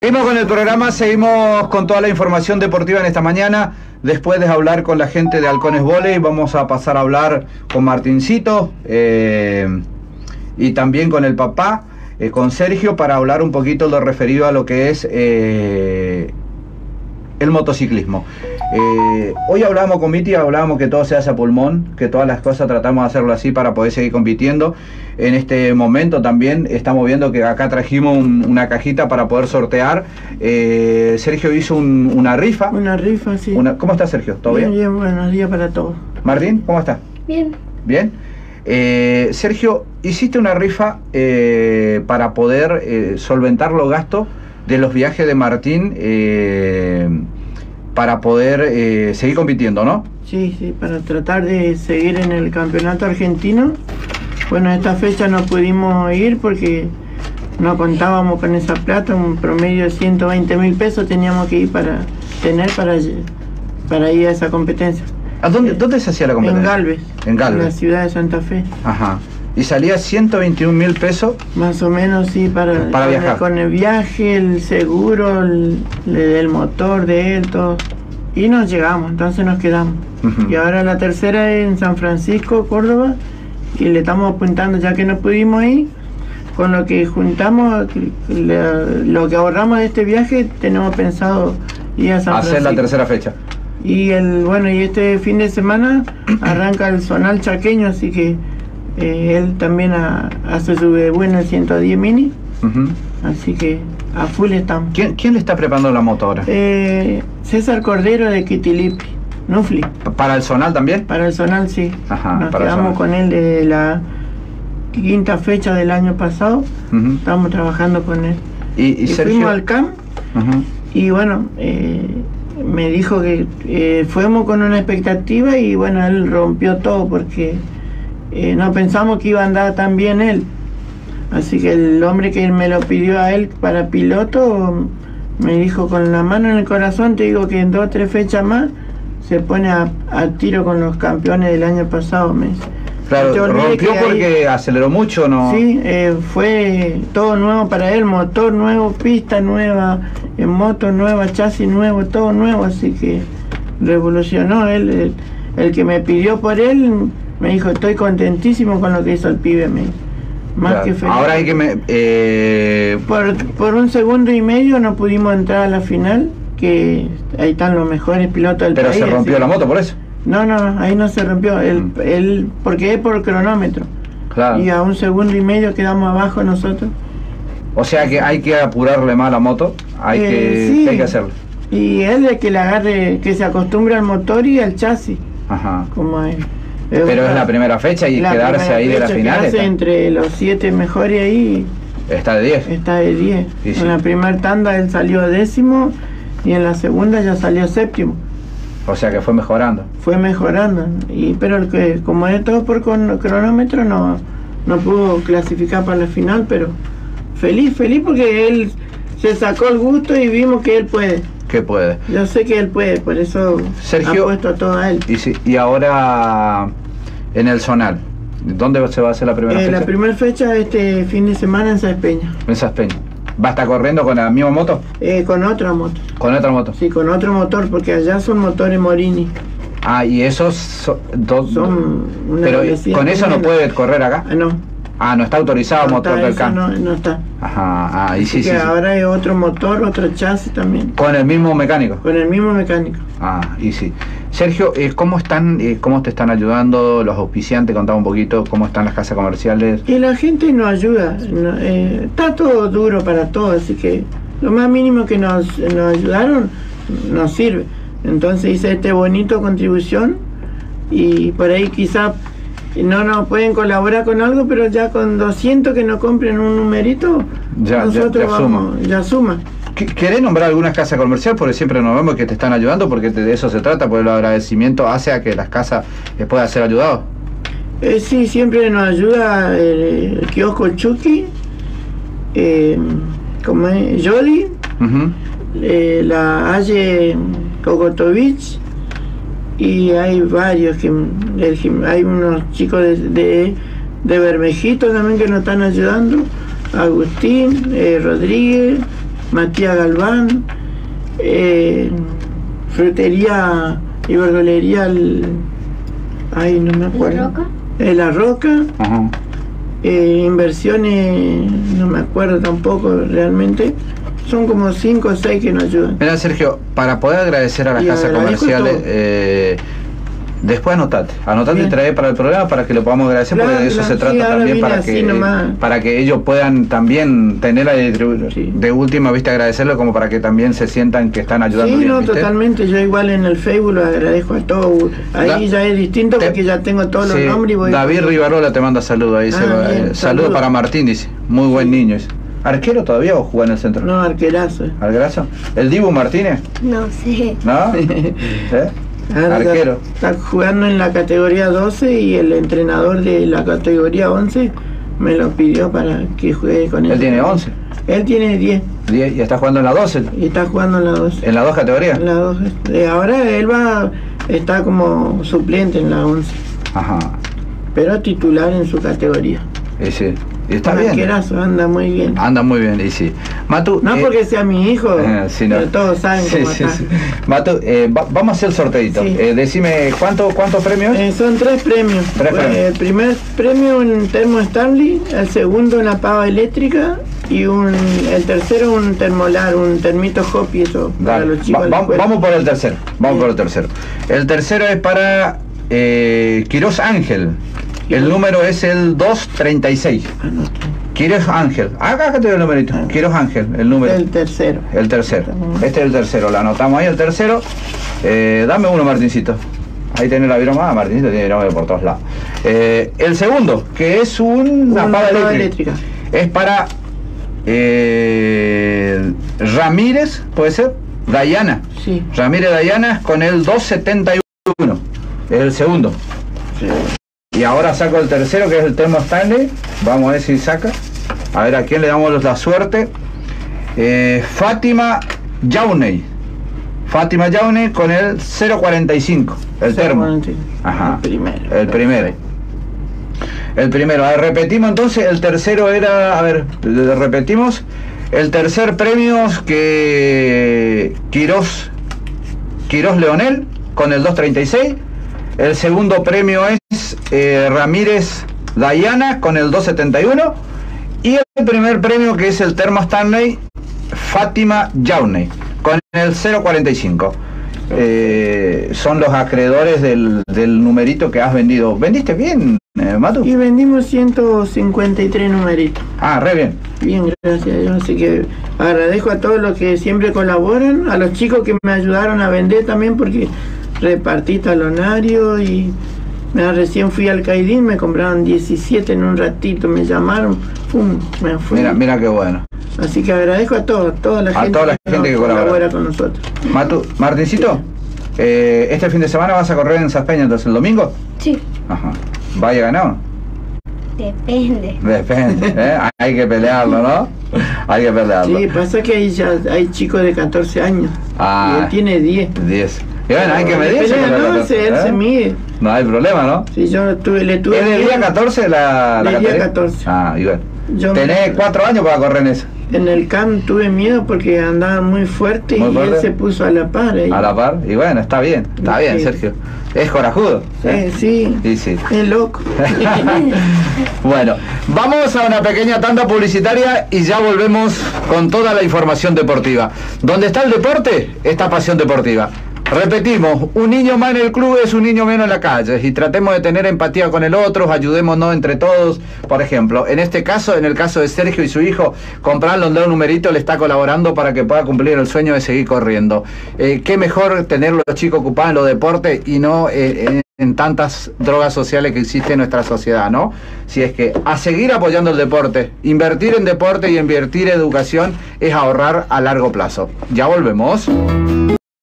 Seguimos con el programa, seguimos con toda la información deportiva en esta mañana. Después de hablar con la gente de Halcones Volley, vamos a pasar a hablar con Martincito y también con el papá, con Sergio, para hablar un poquito lo referido a lo que es el motociclismo. Hoy hablábamos con Miti, hablábamos que todo se hace a pulmón, que todas las cosas tratamos de hacerlo así para poder seguir compitiendo. En este momento también estamos viendo que acá trajimos una cajita para poder sortear. Sergio hizo una rifa. Una rifa, sí. ¿Cómo está, Sergio? ¿Todo bien? Bien, buenos días para todos. Martín, ¿cómo está? Bien. ¿Bien? Sergio, hiciste una rifa para poder solventar los gastos de los viajes de Martín para poder seguir compitiendo, ¿no? Sí, para tratar de seguir en el campeonato argentino. Bueno, esta fecha no pudimos ir porque no contábamos con esa plata, un promedio de 120.000 pesos teníamos que ir para ir a esa competencia. ¿A dónde se hacía la competencia? En Galvez. En Galvez. En la ciudad de Santa Fe. Ajá. ¿Y salía 121.000 pesos? Más o menos, sí, para viajar. Con el viaje, el seguro, el motor de él, todo. Y nos llegamos, entonces nos quedamos. Y ahora la tercera es en San Francisco, Córdoba, y le estamos apuntando, ya que no pudimos ir, con lo que juntamos, lo que ahorramos de este viaje, tenemos pensado ir a San Francisco. Hacer la tercera fecha. Y y este fin de semana arranca el zonal chaqueño, así que él también hace su debut en el 110 Mini, así que a full estamos. ¿Quién le está preparando la moto ahora? César Cordero de Quitilipi, Nufli. ¿Para el zonal también? Para el zonal, sí. Ajá, nos para quedamos con él de la quinta fecha del año pasado. Estamos trabajando con él. Y Sergio... fuimos al CAM y bueno, me dijo que fuimos con una expectativa y bueno, él rompió todo porque no pensamos que iba a andar tan bien él. Así que el hombre que me lo pidió a él para piloto me dijo con la mano en el corazón, te digo que en 2 o 3 fechas más se pone a tiro con los campeones del año pasado, me dice. Claro, rompió porque aceleró mucho, ¿no? Sí, fue todo nuevo para él, motor nuevo, pista nueva, moto nueva, chasis nuevo, todo nuevo, así que revolucionó él. El que me pidió por él me dijo, estoy contentísimo con lo que hizo el pibe, me dijo. Más claro, que feliz. Ahora hay que por 1 segundo y medio no pudimos entrar a la final, que ahí están los mejores pilotos del país. Pero se rompió la moto por eso. No, ahí no se rompió, porque es por cronómetro. Claro. Y a 1 segundo y medio quedamos abajo nosotros. O sea que hay que apurarle más la moto, hay que hacerlo. Y él es que le agarre, que se acostumbre al motor y al chasis. Ajá. Como es. Pero es la primera fecha y quedarse ahí de la final. Quedarse entre los 7 mejores ahí. Está de 10. Está de 10. Sí. En la primera tanda él salió 10º y en la segunda ya salió 7º. O sea que fue mejorando. Fue mejorando. Pero como es todo por cronómetro no pudo clasificar para la final, pero feliz porque él se sacó el gusto y vimos que él puede. Que puede. Yo sé que él puede, por eso Sergio, ha puesto todo a él. Y ahora en el zonal, ¿dónde se va a hacer la primera fecha? La primera fecha este fin de semana en Saspeña. En Saspeña. ¿Va a estar corriendo con la misma moto? Con otra moto. ¿Con otra moto? Sí, con otro motor, porque allá son motores Morini. Ah, y esos son una pero velocidad con eso tremenda. No puede correr acá. No. Ah, no está autorizado el motor del CAM. No está. Ajá, y Así que ahora hay otro motor, otro chasis también. ¿Con el mismo mecánico? Con el mismo mecánico. Ah, y sí. Sergio, ¿cómo te están ayudando los auspiciantes? Contame un poquito cómo están las casas comerciales. Y la gente nos ayuda. Está todo duro para todo, así que lo más mínimo que nos ayudaron nos sirve. Entonces hice este bonito contribución y por ahí quizá no nos pueden colaborar con algo, pero ya con 200 que nos compren un numerito, nosotros ya suma. ¿Querés nombrar algunas casas comerciales? Porque siempre nos vemos que te están ayudando, porque de eso se trata, porque el agradecimiento hace a que las casas puedan ser ayudadas. Sí, siempre nos ayuda el kiosco Chucky, como es Jolly, la Aye Kokotovich, y hay varios hay unos chicos de Bermejito también que nos están ayudando, Agustín Rodríguez, Matías Galván, frutería y verdulería, ay, no me acuerdo. ¿La Roca? La Roca. Ajá. Inversiones, no me acuerdo tampoco realmente. Son como 5 o 6 que nos ayudan. Mira, Sergio, para poder agradecer a las Y casas agradezco comerciales, después anotate y trae para el programa para que lo podamos agradecer, Claro, porque de eso claro, se trata sí, ahora también, vine para que ellos puedan también tener la Sí. de última vista agradecerlo, como para que también se sientan que están ayudando Sí, bien, no, ¿viste? totalmente. Yo igual en el Facebook lo agradezco a todos. Ahí ya es distinto porque ya tengo todos los Sí, nombres y voy. David Rivarola te manda saludos ahí. Bien, saludos para Martín, dice. Muy buen niño. Dice. ¿Arquero todavía o juega en el centro? No, arquerazo. ¿Arquerazo? ¿El Dibu Martínez? No sé. ¿No? Ahora Arquero. Está jugando en la categoría 12 y el entrenador de la categoría 11 me lo pidió para que juegue con él. Él tiene 11. Él tiene 10 y está jugando en la 12. y está jugando en la 12. ¿En las dos categorías? En la 12. Ahora él está como suplente en la 11, Ajá. pero titular en su categoría. Y sí. Y está Un bien. arquerazo, anda muy bien. Anda muy bien, y sí. Matu. No porque sea mi hijo, sí, no. pero todos saben cómo está. Sí. Matu, vamos a hacer el sorteito. Sí. decime, ¿cuántos premios? Son 3 premios. Tres premios. El primer premio un termo Stanley, el segundo una pava eléctrica y el tercero un termolar, un termito Hopi, eso para Dale. los chicos. de la escuela. Vamos por el tercero. Por el tercero. El tercero es para Quirós Ángel. El número es el 236. Quirós Ángel. Acá te doy el numerito. Quirós Ángel, el número. El tercero. El tercero. Este es el tercero. Lo anotamos ahí, el tercero. Dame uno, Martincito. Ahí tenés la viroma. Martincito tiene viroma por todos lados. El segundo, que es una pava eléctrica. Es para Ramírez, ¿puede ser? Dayana. Sí. Ramírez Dayana con el 271. Es el segundo. Sí. Y ahora saco el tercero, que es el termo Stanley. Vamos a ver si saca. A ver a quién le damos la suerte. Fátima Yauney. Fátima Yauney con el 045. El termo. 045. Ajá. El primero. El primero. A ver, repetimos entonces. El tercero era. A ver, repetimos. El tercer premio es que Quirós Leonel con el 236. El segundo premio es Ramírez Dayana con el 271. Y el primer premio, que es el termo Stanley, Fátima Yauney con el 045. Son los acreedores del numerito que has vendido. ¿Vendiste bien, Matu? Y vendimos 153 numeritos. Ah, re bien. Bien, gracias a Dios. Así que agradezco a todos los que siempre colaboran, a los chicos que me ayudaron a vender también, porque repartí talonario y recién fui al Caidín, me compraron 17 en un ratito, me llamaron, ¡pum! Me fui. Mira qué bueno. Así que agradezco a toda la gente que colabora con nosotros. Martincito, este fin de semana vas a correr en Saspeña, entonces el domingo. Sí. Ajá. ¿Vaya ganado? Depende. Depende, hay que pelearlo, ¿no? Hay que pelearlo. Sí, pasa que ahí ya hay chicos de 14 años y él tiene 10. 10. Y bueno, hay que medirse. No, él se mide. No hay problema, ¿no? Sí, yo le tuve. ¿Es del día 14 la del categoría? día 14. Ah, y bueno. Yo Tenés 4 años para correr en eso. En el camp tuve miedo porque andaba muy fuerte y él se puso a la par. A la par, y bueno, está bien, Sí. Sergio. Es corajudo. Sí. Sí. Es loco. Bueno, vamos a una pequeña tanda publicitaria y ya volvemos con toda la información deportiva. ¿Dónde está el deporte? Esta pasión deportiva. Repetimos, un niño más en el club es un niño menos en la calle, y tratemos de tener empatía con el otro, ayudémonos entre todos. Por ejemplo, en este caso, en el caso de Sergio y su hijo, comprarle un numerito le está colaborando para que pueda cumplir el sueño de seguir corriendo. Qué mejor tener los chicos ocupados en los deportes y no en tantas drogas sociales que existe en nuestra sociedad, ¿no? Si es que a seguir apoyando el deporte, invertir en deporte y invertir en educación es ahorrar a largo plazo. Ya volvemos.